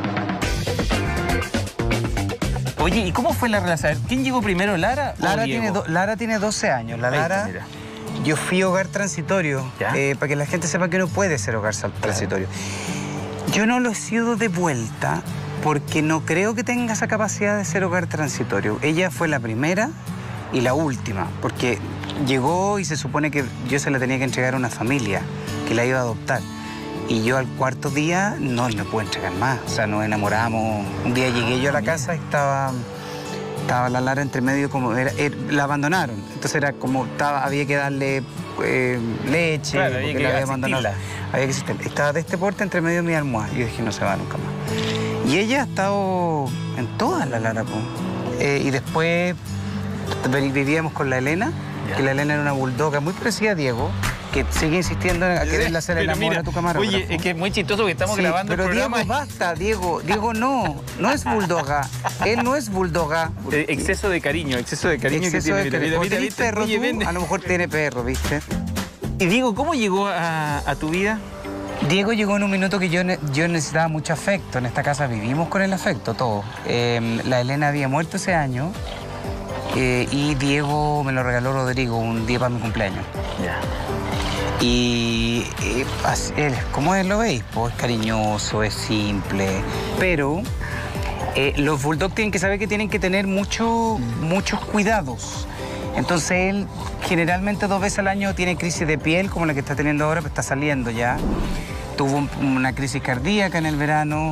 Speaker 2: Oye, ¿y cómo fue la relación? ¿Quién llegó primero, Lara o
Speaker 8: Lara
Speaker 2: Diego?
Speaker 8: tiene 12 años. La
Speaker 2: Ahí está,
Speaker 8: Lara,
Speaker 2: mira.
Speaker 8: yo fui hogar transitorio,
Speaker 2: ¿Ya?
Speaker 8: para que la gente sepa que no puede ser hogar transitorio. Yo no lo he sido de vuelta porque no creo que tenga esa capacidad de ser hogar transitorio. Ella fue la primera y la última, porque llegó y se supone que yo se la tenía que entregar a una familia que la iba a adoptar. Y yo al cuarto día no le puedo entregar más. O sea, nos enamoramos. Un día llegué yo a la casa y estaba la Lara entre medio, como la abandonaron. Entonces era como había que darle leche,
Speaker 2: Claro, había
Speaker 8: porque
Speaker 2: que
Speaker 8: la había abandonado.
Speaker 2: asistirla.
Speaker 8: Había que asistirla. Estaba de este porte entre medio de mi almohada. Y yo dije, no se va nunca más. Y ella ha estado en todas, la Lara, po. Y después vivíamos con la Elena, que la Elena era una bulldog muy parecida a Diego, que sigue insistiendo en quererle hacer el
Speaker 2: Pero
Speaker 8: amor
Speaker 2: mira,
Speaker 8: a tu camarógrafo.
Speaker 2: Oye, es que es muy chistoso que estamos
Speaker 8: Sí,
Speaker 2: grabando el
Speaker 8: pero
Speaker 2: programa.
Speaker 8: Diego, basta, Diego. Diego no es bulldogga. Él no es bulldogga.
Speaker 2: Exceso de cariño
Speaker 8: Exceso
Speaker 2: que tiene.
Speaker 8: de
Speaker 2: Mira,
Speaker 8: cariño.
Speaker 2: mira,
Speaker 8: Como
Speaker 2: mira,
Speaker 8: tenés
Speaker 2: ¿viste?
Speaker 8: perro
Speaker 2: Oye,
Speaker 8: tú,
Speaker 2: ven.
Speaker 8: a lo mejor tiene perro, ¿viste?
Speaker 2: Y Diego, ¿cómo llegó a tu vida?
Speaker 8: Diego llegó en un minuto que yo necesitaba mucho afecto. En esta casa vivimos con el afecto, todo. La Elena había muerto ese año y Diego me lo regaló Rodrigo un día para mi cumpleaños.
Speaker 2: Ya.
Speaker 8: Y él, como él lo veis, pues es cariñoso, es simple, pero los bulldogs tienen que saber que tienen que tener muchos cuidados. Entonces él generalmente 2 veces al año tiene crisis de piel, como la que está teniendo ahora, pero está saliendo ya. Tuvo una crisis cardíaca en el verano.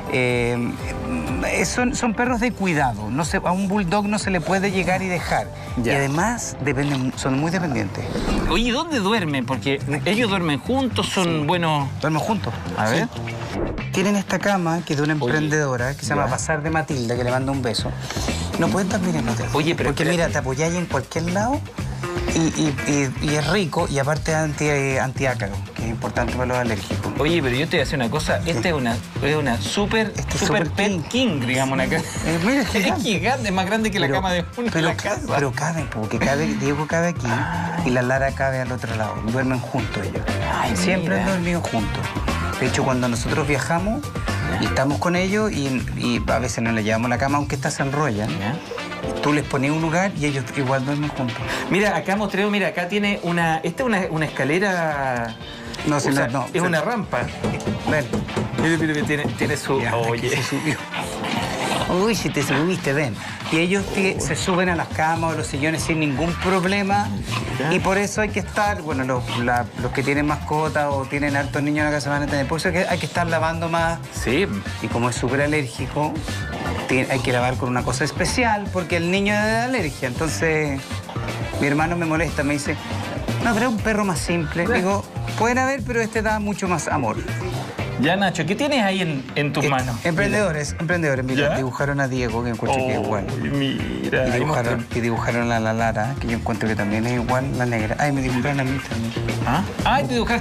Speaker 8: Son perros de cuidado. A un bulldog no se le puede llegar y dejar.
Speaker 2: Ya.
Speaker 8: Y además son muy dependientes.
Speaker 2: Oye, ¿dónde duermen? Porque ellos duermen juntos, son buenos.
Speaker 8: Duermen juntos.
Speaker 2: A ver.
Speaker 8: Tienen esta cama que es de una emprendedora que se llama Pasar de Matilda, que le mando un beso. No pueden dormir en hotel.
Speaker 2: Oye, pero
Speaker 8: porque
Speaker 2: espérate.
Speaker 8: mira, te apoyáis en cualquier lado y es rico y aparte es antiácaro, que es importante para los alérgicos.
Speaker 2: Oye, pero yo te voy a decir una cosa. Esta es una super pet king, digamos. Una casa.
Speaker 8: Mira,
Speaker 2: es gigante, es más grande que la cama de uno en la casa.
Speaker 8: Pero cabe, porque Diego cabe aquí y la Lara cabe al otro lado. Duermen juntos ellos.
Speaker 2: Ay,
Speaker 8: siempre
Speaker 2: mira.
Speaker 8: han dormido juntos. De hecho, cuando nosotros viajamos y estamos con ellos y a veces no les llevamos la cama, aunque esta se enrolla, tú les pones un lugar y ellos igual duermen juntos.
Speaker 2: Mira, acá mostreo, mira, acá tiene una... Esta es una escalera...
Speaker 8: No, si no.
Speaker 2: Es una rampa.
Speaker 8: Ven.
Speaker 2: Mira, tiene su...
Speaker 8: Ya,
Speaker 2: Oye.
Speaker 8: se subió. Uy, si te subiste, ven. Y ellos se suben a las camas o los sillones sin ningún problema. Y por eso hay que estar, bueno, los que tienen mascotas o tienen hartos niños en la casa van a tener. Por eso hay que estar lavando más.
Speaker 2: Sí.
Speaker 8: Y como es súper alérgico, hay que lavar con una cosa especial porque el niño es de alergia. Entonces, mi hermano me molesta, me dice, no, pero es un perro más simple. Digo, pueden haber, pero este da mucho más amor.
Speaker 2: Ya, Nacho, ¿qué tienes ahí en tus manos?
Speaker 8: Emprendedores. Mira, dibujaron a Diego, que encuentro que es igual.
Speaker 2: Mira.
Speaker 8: Y dibujaron a la Lara, que yo encuentro que también es igual, la negra. Ay, me dibujaron a mí también.
Speaker 2: ¿Ah? Ay, te dibujaron.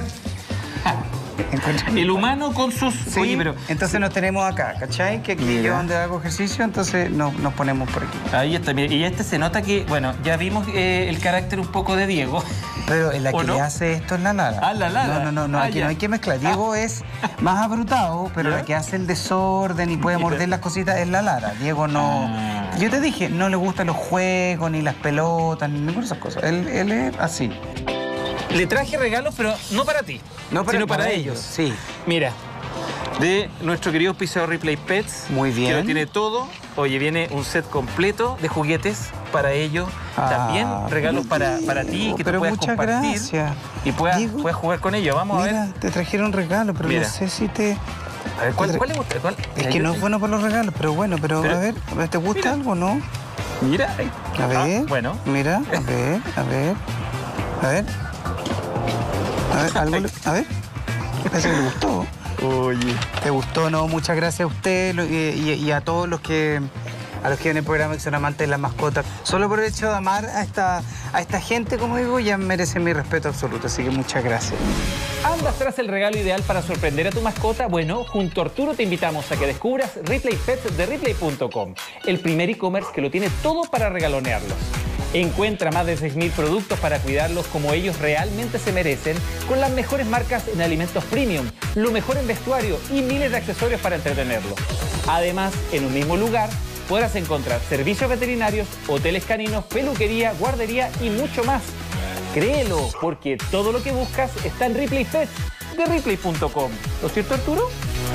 Speaker 2: El humano con sus...
Speaker 8: Sí,
Speaker 2: Oye, pero...
Speaker 8: entonces nos tenemos acá, ¿cachai? Que aquí yo donde hago ejercicio, entonces nos ponemos por aquí.
Speaker 2: Ahí está, mira. Y se nota que, bueno, ya vimos el carácter un poco de Diego.
Speaker 8: Pero la que le hace esto es la Lara.
Speaker 2: Ah, la Lara.
Speaker 8: No, aquí no hay que mezclar. Diego es más abrutado, pero la que hace el desorden y puede morder las cositas es la Lara. Diego no... Yo te dije, no le gustan los juegos, ni las pelotas, ni ninguna de esas cosas. Él es así.
Speaker 2: Le traje regalos, pero no para ti, sino para ellos.
Speaker 8: Sí.
Speaker 2: Mira, de nuestro querido auspiciador Replay Pets.
Speaker 8: Muy bien.
Speaker 2: Que lo tiene todo. Oye, viene un set completo de juguetes para ellos. También regalos para ti, que tú puedas compartir.
Speaker 8: Gracias.
Speaker 2: Y puedas jugar con ellos. Vamos a ver.
Speaker 8: Mira, te trajeron regalos, pero no sé si te...
Speaker 2: A ver, ¿cuál le gusta?
Speaker 8: Es que no es bueno para los regalos, pero bueno, pero a ver, ¿te gusta algo, no?
Speaker 2: Mira.
Speaker 8: A ver.
Speaker 2: Bueno.
Speaker 8: Mira, a ver, a ver. Parece que le gustó.
Speaker 2: Oye.
Speaker 8: ¿Te gustó? No, muchas gracias a usted y a todos los que ven el programa, que son amantes de las mascotas. Solo por el hecho de amar a esta gente, como digo, ya merecen mi respeto absoluto. Así que muchas gracias.
Speaker 2: ¿Andas tras el regalo ideal para sorprender a tu mascota? Bueno, junto a Arturo te invitamos a que descubras Replay Pets de Replay.com, el primer e-commerce que lo tiene todo para regalonearlos. Encuentra más de 6.000 productos para cuidarlos como ellos realmente se merecen, con las mejores marcas en alimentos premium, lo mejor en vestuario y miles de accesorios para entretenerlos. Además, en un mismo lugar podrás encontrar servicios veterinarios, hoteles caninos, peluquería, guardería y mucho más. Créelo, porque todo lo que buscas está en Replay Pets de Replay.com. ¿No es cierto, Arturo?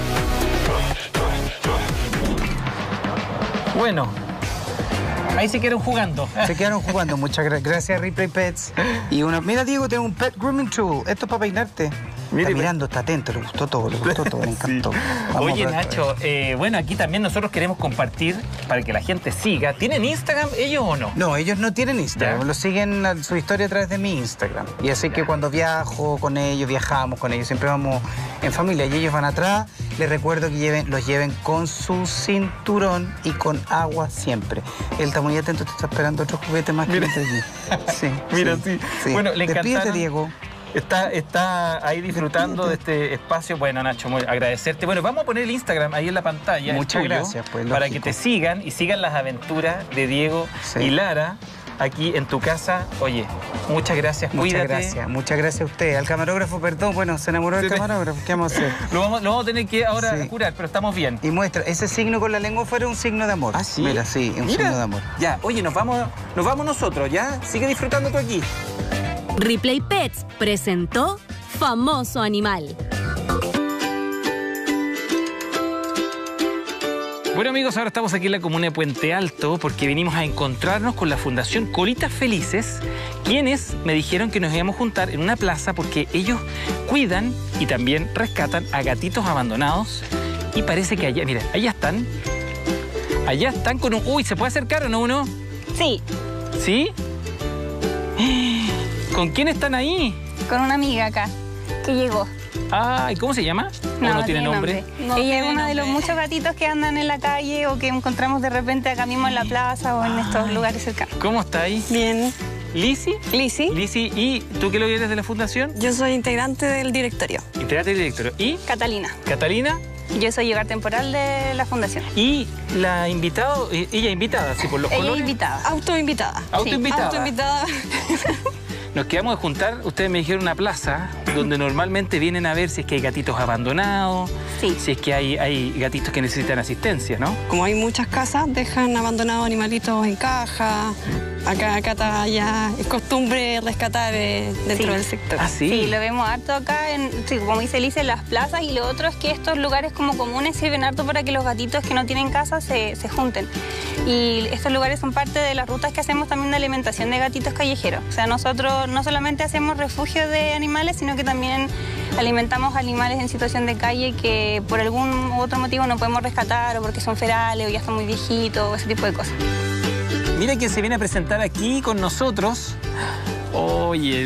Speaker 2: Bueno, ahí se quedaron jugando.
Speaker 8: Muchas gracias, Replay Pets. Y mira, Diego, tengo un Pet Grooming Tool. Esto es para peinarte. Está mirando, está atento, le gustó todo, le encantó.
Speaker 2: Sí. Oye, Nacho, bueno, aquí también nosotros queremos compartir para que la gente siga. ¿Tienen Instagram ellos o no?
Speaker 8: No, ellos no tienen Instagram, lo siguen su historia a través de mi Instagram. Y así que cuando viajamos con ellos, siempre vamos en familia y ellos van atrás. Les recuerdo que los lleven con su cinturón y con agua siempre. Él está muy atento, te está esperando otro juguete más que aquí. Sí.
Speaker 2: Mira, sí. Bueno, le encantaron.
Speaker 8: Despídete, Diego.
Speaker 2: Está ahí disfrutando de este espacio. Bueno, Nacho, agradecerte. Bueno, vamos a poner el Instagram ahí en la pantalla.
Speaker 8: Muchas gracias, pues,
Speaker 2: para que te sigan y sigan las aventuras de Diego y Lara aquí en tu casa. Oye, muchas gracias, cuídate.
Speaker 8: Muchas gracias a usted. Al camarógrafo, perdón, bueno, se enamoró del camarógrafo. ¿Qué vamos a hacer?
Speaker 2: Lo vamos a tener que ahora curar, pero estamos bien.
Speaker 8: Y muestra, ese signo con la lengua fuera un signo de amor.
Speaker 2: Ah, sí.
Speaker 8: Mira, sí, un signo de amor.
Speaker 2: Ya, oye, nos vamos nosotros, ¿ya? Sigue disfrutando tú aquí.
Speaker 1: Replay Pets presentó Famoso Animal.
Speaker 2: Bueno, amigos, ahora estamos aquí en la comuna de Puente Alto porque vinimos a encontrarnos con la Fundación Colitas Felices, quienes me dijeron que nos íbamos a juntar en una plaza porque ellos cuidan y también rescatan a gatitos abandonados. Y parece que allá, mira, allá están con un... Uy, ¿se puede acercar o no uno?
Speaker 3: Sí.
Speaker 2: ¿Sí? ¿Con quién están ahí?
Speaker 7: Con una amiga acá, que llegó.
Speaker 2: Ah, ¿y cómo se llama? ¿No tiene nombre?
Speaker 7: Ella es uno de los muchos gatitos que andan en la calle o que encontramos de repente acá mismo en la plaza o en estos lugares cercanos.
Speaker 2: ¿Cómo está ahí?
Speaker 7: Bien.
Speaker 2: Lisi.
Speaker 9: Lisi.
Speaker 2: Lisi, ¿y tú qué lo eres de la fundación?
Speaker 9: Yo soy integrante del directorio.
Speaker 2: Integrante del directorio. ¿Y?
Speaker 3: Catalina.
Speaker 2: Catalina.
Speaker 3: Yo soy hogar temporal de la fundación.
Speaker 2: Y la invitada, ella invitada, sí, por los colores.
Speaker 3: Ella invitada.
Speaker 9: Autoinvitada.
Speaker 2: Autoinvitada.
Speaker 9: Sí, autoinvitada.
Speaker 2: Nos quedamos de juntar, ustedes me dijeron una plaza donde normalmente vienen a ver si es que hay gatitos abandonados,
Speaker 3: Sí.
Speaker 2: si es que hay gatitos que necesitan asistencia, ¿no?
Speaker 9: Como hay muchas casas, dejan abandonados animalitos en caja. Acá ya es costumbre rescatar dentro del sector.
Speaker 2: Ah, sí.
Speaker 3: Sí, lo vemos harto acá, como dice Elise, en las plazas. Y lo otro es que estos lugares como comunes sirven harto para que los gatitos que no tienen casa se junten. Y estos lugares son parte de las rutas que hacemos también de alimentación de gatitos callejeros. O sea, nosotros no solamente hacemos refugio de animales, sino que también alimentamos animales en situación de calle que por algún u otro motivo no podemos rescatar, o porque son ferales, o ya están muy viejitos, o ese tipo de cosas.
Speaker 2: Mira quién se viene a presentar aquí con nosotros. Oye,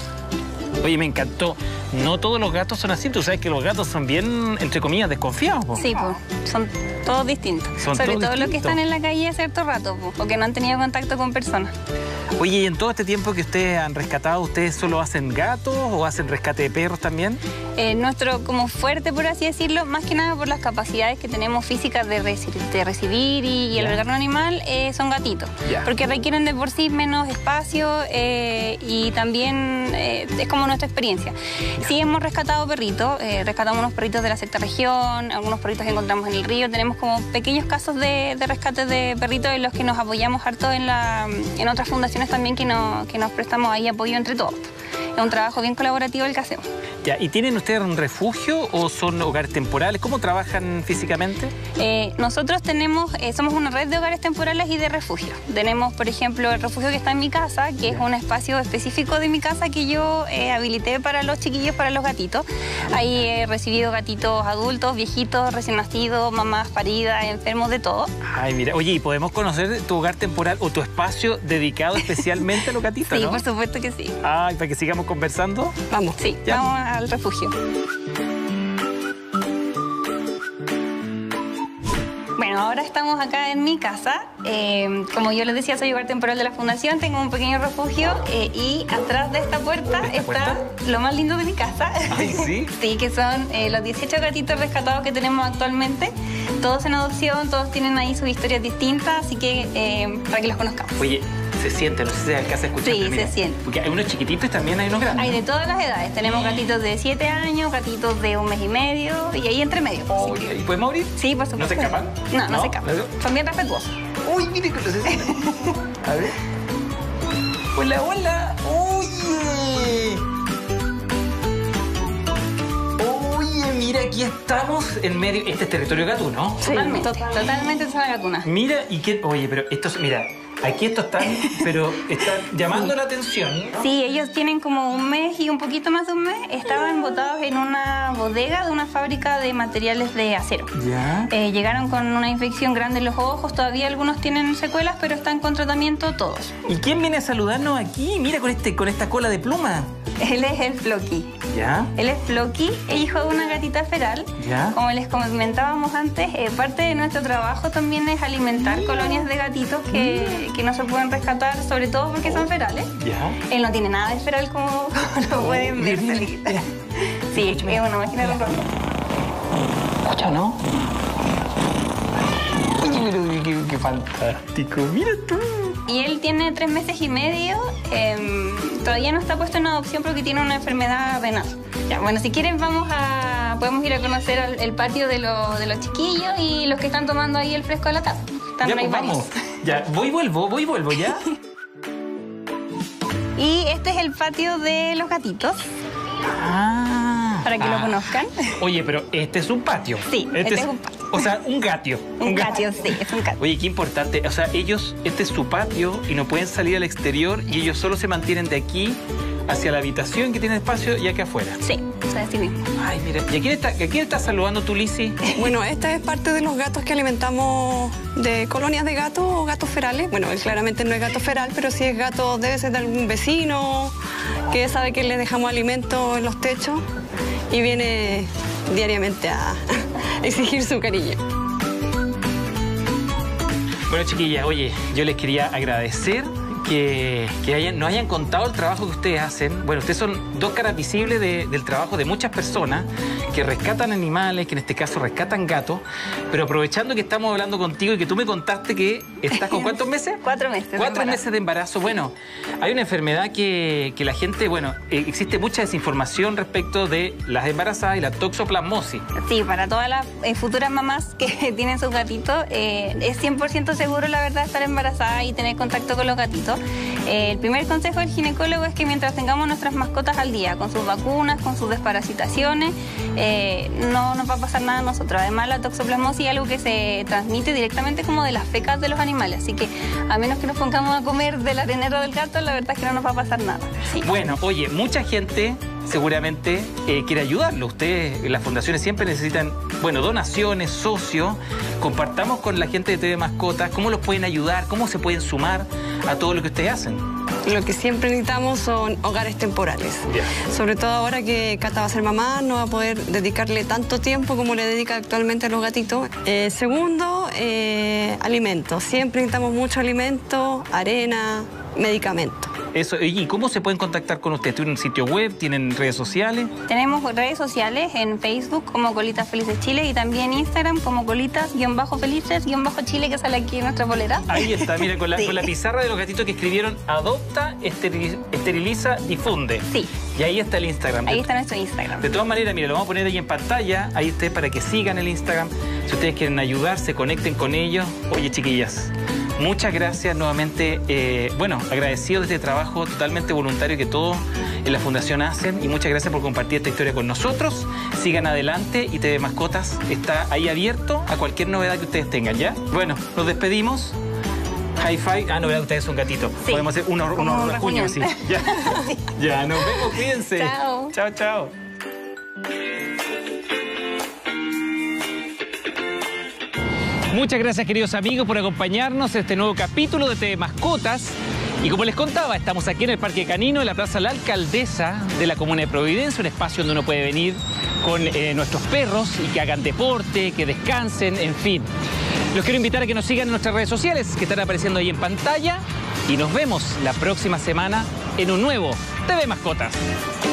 Speaker 2: me encantó. No todos los gatos son así. Tú sabes que los gatos son bien, entre comillas, desconfiados, po.
Speaker 3: Sí, pues, son todos distintos.
Speaker 2: Son
Speaker 3: Sobre
Speaker 2: todos
Speaker 3: todo los que
Speaker 2: distintos.
Speaker 3: están en la calle cierto rato, pues, o que no han tenido contacto con personas.
Speaker 2: Oye, ¿y en todo este tiempo que ustedes han rescatado, ustedes solo hacen gatos o hacen rescate de perros también?
Speaker 3: Nuestro como fuerte, por así decirlo, más que nada por las capacidades que tenemos físicas de recibir y albergar un animal, son gatitos.
Speaker 2: Ya.
Speaker 3: Porque requieren de por sí menos espacio y también es como nuestra experiencia. Sí hemos rescatado perritos, rescatamos unos perritos de la sexta región, algunos perritos que encontramos en el río. Tenemos como pequeños casos de rescate de perritos en los que nos apoyamos harto en otras fundaciones también que nos prestamos ahí apoyo entre todos. Es un trabajo bien colaborativo el que hacemos.
Speaker 2: Ya, ¿y tienen ustedes un refugio o son hogares temporales? ¿Cómo trabajan físicamente?
Speaker 3: Nosotros somos una red de hogares temporales y de refugio. Tenemos, por ejemplo, el refugio que está en mi casa, que es un espacio específico de mi casa que yo habilité para los chiquillos, para los gatitos. Ahí he recibido gatitos adultos, viejitos, recién nacidos, mamás paridas, enfermos, de todo.
Speaker 2: Ay, mira, oye, ¿y podemos conocer tu hogar temporal o tu espacio dedicado especialmente a los gatitos,
Speaker 3: Sí,
Speaker 2: no?
Speaker 3: por supuesto que sí.
Speaker 2: Ay, para que sigamos conversando.
Speaker 9: Vamos.
Speaker 3: Sí,
Speaker 2: Ya.
Speaker 3: vamos al refugio. Bueno, ahora estamos acá en mi casa. Como yo les decía, soy hogar temporal de la fundación, tengo un pequeño refugio y atrás de esta puerta está lo más lindo de mi casa.
Speaker 2: Ay, ¿sí?
Speaker 3: Sí, que son los 18 gatitos rescatados que tenemos actualmente. Todos en adopción, todos tienen ahí sus historias distintas, así que para que los conozcamos.
Speaker 2: Oye, se siente, no sé si alcanza a escuchar.
Speaker 3: Sí,
Speaker 2: pero mira,
Speaker 3: se siente.
Speaker 2: Porque hay unos chiquititos y también hay unos grandes.
Speaker 3: Hay de todas las edades. Tenemos gatitos de 7 años, gatitos de 1 mes y medio y ahí entre medio.
Speaker 2: Oh,
Speaker 3: Así que-
Speaker 2: ¿y podemos abrir?
Speaker 3: Sí, por supuesto.
Speaker 2: ¿No se escapan?
Speaker 3: No se escapan. Son bien respetuosos.
Speaker 2: Uy, mire que los A ver. Hola, hola. Oye. Oye, mira, aquí estamos en medio. Este es territorio gatuno.
Speaker 3: Sí, totalmente zona gatuna.
Speaker 2: Mira, y qué. Oye, pero estos, mira, aquí estos están, pero están llamando la atención.
Speaker 3: Sí, ellos tienen como 1 mes y un poquito más de 1 mes. Estaban botados en una bodega de una fábrica de materiales de acero.
Speaker 2: Ya.
Speaker 3: Llegaron con una infección grande en los ojos. Todavía algunos tienen secuelas, pero están con tratamiento todos.
Speaker 2: ¿Y quién viene a saludarnos aquí? Mira con esta cola de pluma.
Speaker 3: Él es el Floki.
Speaker 2: ¿Ya?
Speaker 3: Él es Floki, hijo de una gatita feral.
Speaker 2: Ya.
Speaker 3: Como les comentábamos antes, parte de nuestro trabajo también es alimentar colonias de gatitos que no se pueden rescatar, sobre todo porque son ferales.
Speaker 2: Ya.
Speaker 3: Él no tiene nada de feral como lo pueden ver.
Speaker 2: Mira.
Speaker 3: Sí, es una máquina de rojo.
Speaker 2: ¿Escucha, no? Oye, pero qué fantástico. Mira tú.
Speaker 3: Y él tiene 3 meses y medio. Todavía no está puesto en adopción porque tiene una enfermedad renal. Ya, bueno, si quieren podemos ir a conocer el patio de los chiquillos y los que están tomando ahí el fresco de la tarde. Están
Speaker 2: Ya,
Speaker 3: ahí
Speaker 2: pues
Speaker 3: varios.
Speaker 2: vamos. Ya, voy y vuelvo, ¿ya?
Speaker 3: Y este es el patio de los gatitos, para que lo conozcan.
Speaker 2: Oye, pero este es un patio.
Speaker 3: Sí, este es un patio.
Speaker 2: O sea, un gatio.
Speaker 3: Un patio, sí, es un patio.
Speaker 2: Oye, qué importante. O sea, este es su patio y no pueden salir al exterior y ellos solo se mantienen de aquí hacia la habitación que tiene espacio y acá afuera.
Speaker 3: Sí, o sea, así mismo.
Speaker 2: Ay, mira. ¿Y a quién estás saludando tú, Lisi?
Speaker 9: Bueno, esta es parte de los gatos que alimentamos de colonias de gatos o gatos ferales. Bueno, él claramente no es gato feral, pero si es gato debe ser de algún vecino que sabe que le dejamos alimento en los techos y viene diariamente a exigir su cariño.
Speaker 2: Bueno, chiquillas, oye, yo les quería agradecer nos hayan contado el trabajo que ustedes hacen. Bueno, ustedes son dos caras visibles del trabajo de muchas personas que rescatan animales, que en este caso rescatan gatos, pero aprovechando que estamos hablando contigo y que tú me contaste que estás con ¿cuántos meses?
Speaker 3: 4 meses.
Speaker 2: 4 meses de embarazo. Bueno, hay una enfermedad que la gente, bueno, existe mucha desinformación respecto de las embarazadas y la toxoplasmosis.
Speaker 10: Sí, para todas las futuras mamás que tienen sus gatitos, es 100% seguro, la verdad, estar embarazada y tener contacto con los gatitos. El primer consejo del ginecólogo es que mientras tengamos nuestras mascotas al día, con sus vacunas, con sus desparasitaciones, no nos va a pasar nada a nosotros. Además, la toxoplasmosis es algo que se transmite directamente como de las fecas de los animales, así que a menos que nos pongamos a comer del arenero del gato, la verdad es que no nos va a pasar nada. Sí.
Speaker 2: Bueno, oye, mucha gente seguramente quiere ayudarlo. Ustedes, las fundaciones siempre necesitan, bueno, donaciones, socios. Compartamos con la gente de TV Mascotas cómo los pueden ayudar, cómo se pueden sumar a todo lo que ustedes hacen.
Speaker 9: Lo que siempre necesitamos son hogares temporales.
Speaker 2: Yeah.
Speaker 9: Sobre todo ahora que Cata va a ser mamá, no va a poder dedicarle tanto tiempo como le dedica actualmente a los gatitos. Segundo, alimentos. Siempre necesitamos mucho alimento, arena, medicamentos.
Speaker 2: Eso, ¿y cómo se pueden contactar con ustedes? ¿Tienen un sitio web? ¿Tienen redes sociales?
Speaker 10: Tenemos redes sociales en Facebook como Colitas Felices Chile y también en Instagram como Colitas-Felices-Chile, que sale aquí en nuestra polera.
Speaker 2: Ahí está, mira, con la pizarra de los gatitos que escribieron adopta, esteriliza, difunde.
Speaker 10: Sí.
Speaker 2: Y ahí está el Instagram.
Speaker 10: Ahí está nuestro Instagram.
Speaker 2: De todas maneras, mira, lo vamos a poner ahí en pantalla. Ahí está para que sigan el Instagram. Si ustedes quieren ayudar, se conecten con ellos. Oye, chiquillas, muchas gracias nuevamente. Bueno, agradecido de este trabajo totalmente voluntario que todos en la Fundación hacen. Y muchas gracias por compartir esta historia con nosotros. Sigan adelante y TV Mascotas está ahí abierto a cualquier novedad que ustedes tengan, ¿ya? Bueno, nos despedimos. High five. Ah, no, ¿verdad? Ustedes son gatitos.
Speaker 10: Sí.
Speaker 2: Podemos hacer unos puños así. Ya. Ya, nos vemos, cuídense.
Speaker 10: Chao.
Speaker 2: Chao, chao. Muchas gracias, queridos amigos, por acompañarnos en este nuevo capítulo de TV Mascotas. Y como les contaba, estamos aquí en el Parque Canino, en la Plaza La Alcaldesa de la Comuna de Providencia, un espacio donde uno puede venir con nuestros perros y que hagan deporte, que descansen, en fin. Los quiero invitar a que nos sigan en nuestras redes sociales, que están apareciendo ahí en pantalla. Y nos vemos la próxima semana en un nuevo TV Mascotas.